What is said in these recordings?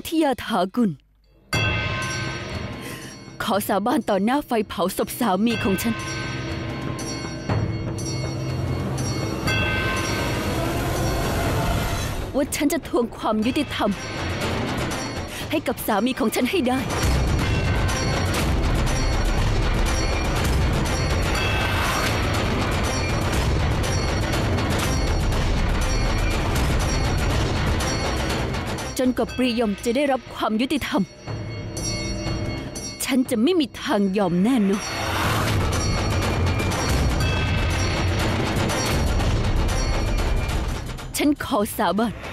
ทิยาถากุลขอสาบานต่อหน้าไฟเผาศพสามีของฉันว่าฉันจะทวงความยุติธรรมให้กับสามีของฉันให้ได้จนกว่าปรียมจะได้รับความยุติธรรมฉันจะไม่มีทางยอมแน่นอนฉันขอสาบาน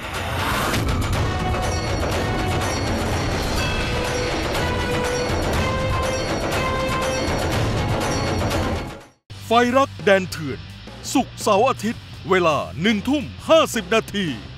ไฟรักแดนเถื่อนศุกร์เสาร์อาทิตย์เวลา19:50 น.